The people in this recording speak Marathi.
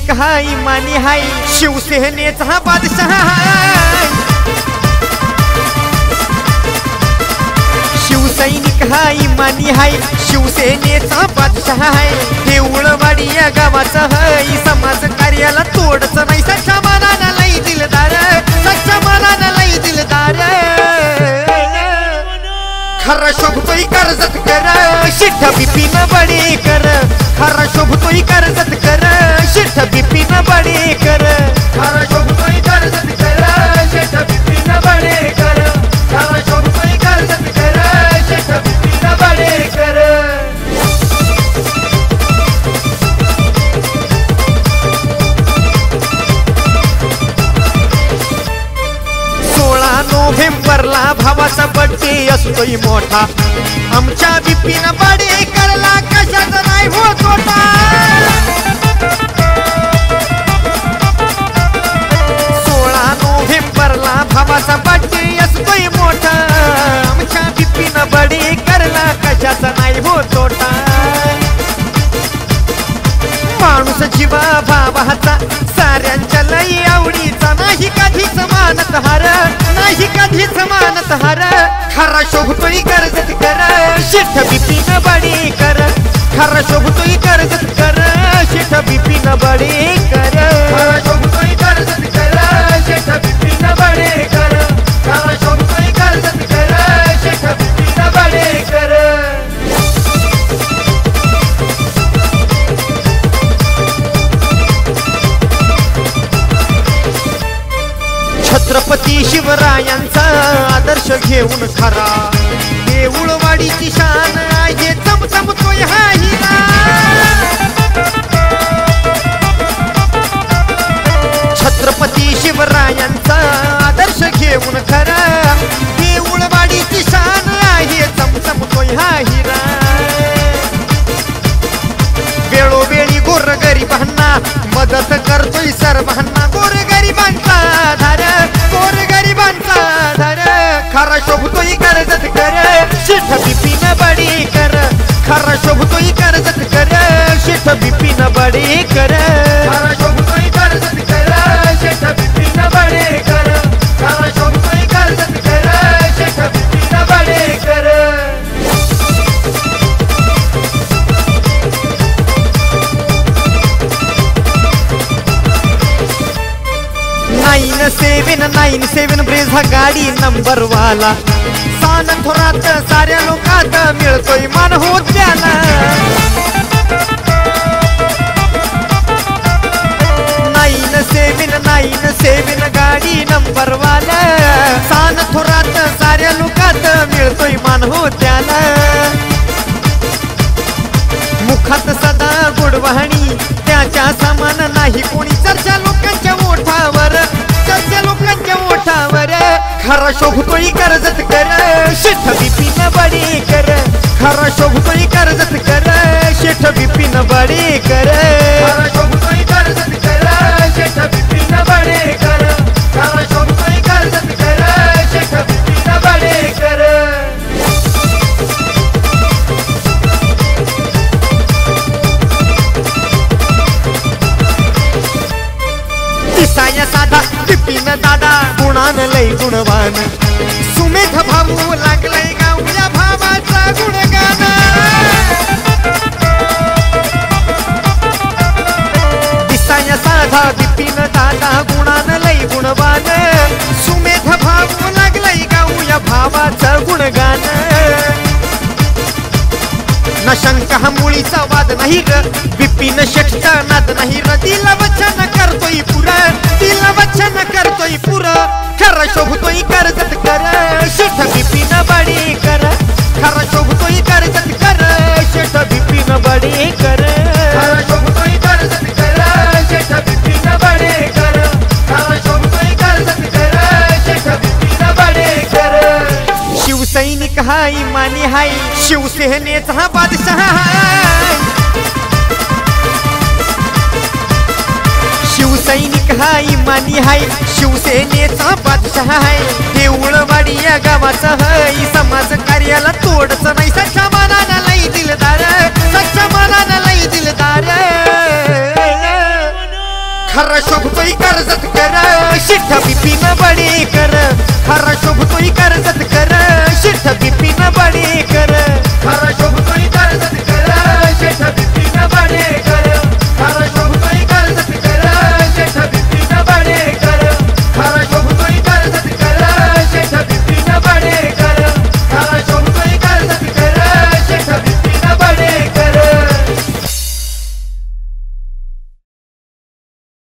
शिवसैनिक हा इमानी हाय, शिवसेनेचा बादशाह हाय। शिवसैनिक हा इमानी हाय, शिवसेनेचा बादशाह हाय। देऊळवाडी या गावाचा हाय, समाज कार्याला तोडच नाही। सच्चा मनाला लई दिलदार, सच्चा मनाला लई दिलदार। खरा शोभतोय कर्जत कर, शिठ बिपिन बडेकर। खरा शोभतोय कर्जत कर, शिठ बिपिन बडेकर। खरा शोभतोय कर्जत कर, शिठ बिपिन बडेकर। खरा शोभतोय कर्जत कर, शिठ बिपिन बडेकर। 16 नोव्हेंबरला भावाचा बर्थडे असतोय मोठा, आमच्या बिपिन बडेकरला कशाचा नाही हो तोटा। 16 नोव्हेंबरला भावाचा बर्थडे असतोय मोठा, आमच्या बिपिन बडेकरला कशाचा नाही हो तोटा। माणूस जीवा भावाचा साऱ्यांच्या लई आवडीचा, नाही कधीच मानत हार, नाही कधीच मानत हार। खरा शोभतोय कर्जत कर, शिठ बिपिन बडेकर। खरा शोभतोय कर्जत कर, शिठ बिपिन बडेकर। खरा शोभतोय कर्जत कर, शिठ बिपिन बडेकर। खरा शोभतोय कर्जत कर, शिठ बिपिन बडेकर। छत्रपती शिवरायांचा आदर्श घेऊन खरा, देऊळवाडीची शान आहे चमचमतोय हा हिरा। छत्रपती शिवरायांचा आदर्श घेऊन खरा, देऊळवाडीची शान आहे चमचमतोय हा हिरा। वेळोवेळी गोरगरिबांना मदत करतोय सर्वांना, गोरगरिबांचा आधार, गोरगरिबांचा आधार। खरा शोभतोय कर्जत कर, शिठ बिपिन बडेकर। खरा शोभतोय कर्जत कर, शिठ बिपिन बडेकर। खरा शोभतोय कर्जत कर, शिठ बिपिन बडेकर। खरा शोभतोय कर्जत कर, शिठ बिपिन बडेकर। नाईन 7 ब्रेझा गाडी नंबर वाला, सानंद थोरात साऱ्या लोकात मिळतोय मान हो त्याला। 9-7 गाडी नंबर वाला, सानंद थोरात साऱ्या लोकात मिळतोय मान हो त्याला। मुखात सदा गोडवाणी, त्याच्या समान नाही कोणी। चर्चा लोकांच्या ओठावर, चर्चा लोकांच्या ओठावर। खरा शोभतोय कर्जत कर, शिठ बिपिन बडेकर। खरा शोभतोय कर्जत कर, शिठ बिपिन बडेकर। खरा शोभतोय कर्जत कर, शिठ बिपिन बडेकर। खरा शोभतोय कर्जत कर, शिठ बिपिन बडेकर। दिसाया साधा बिपिन दादा, गुणान लय गुणवान। सुमेध भाऊ लागलंय गाऊया भावाचा गुणगान। दिसाया साधा बिपिन दादा, गुणान लय गुणवान। सुमेध भाऊ लागलंय गाऊया भावाचा गुणगान। न शंका हा मुळीचा वाद नाही र, बिपिन शेठचा नाद नाही र। दिला वचन करतोय पुरा, दिला वचन करतोय पुरा। खरा शोभतोय कर्जत कर, शिठ बिपिन बडेकर। खरा शोभतोय कर्जत कर, शिठ बिपिन बडेकर। खरा शोभतोय कर्जत कर, शिठ बिपिन बडेकर। खरा शोभतोय कर्जत कर, शिठ बिपिन बडेकर। शिवसैनिक हा इमानी हाय, शिवसेनेचा बादशाह हाय। शिवसैनिक हा इमानी हाय, शिवसेनेचा बादशाह हाय। देऊळवाडी या गावाचा हाय, समाज